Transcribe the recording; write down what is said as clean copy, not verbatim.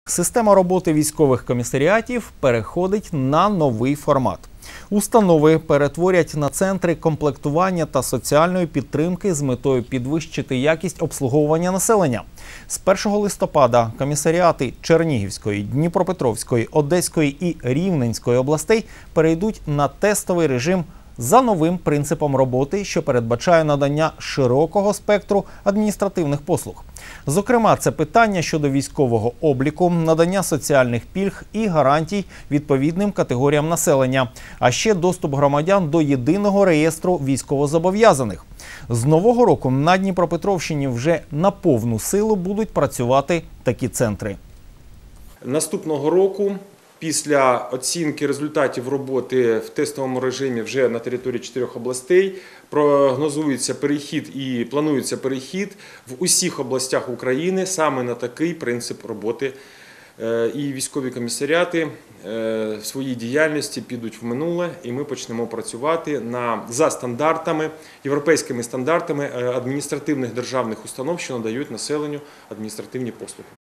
Система роботи військових комісаріатів переходить на новий формат. Установи перетворять на центри комплектування та соціальної підтримки з метою підвищити якість обслуговування населення. З 1 листопада комісаріати Чернігівської, Дніпропетровської, Одеської і Рівненської областей перейдуть на тестовий режим за новим принципом роботи, що передбачає надання широкого спектру адміністративних послуг. Зокрема, це питання щодо військового обліку, надання соціальних пільг і гарантій відповідним категоріям населення, а ще доступ громадян до єдиного реєстру військовозобов'язаних. З нового року на Дніпропетровщині вже на повну силу будуть працювати такі центри. Наступного року, після оцінки результатів роботи в тестовому режимі вже на території 4 областей, прогнозується перехід і планується перехід в усіх областях України саме на такий принцип роботи. І військові комісаріати в своїй діяльності підуть в минуле, і ми почнемо працювати за стандартами, європейськими стандартами адміністративних державних установ, що надають населенню адміністративні послуги.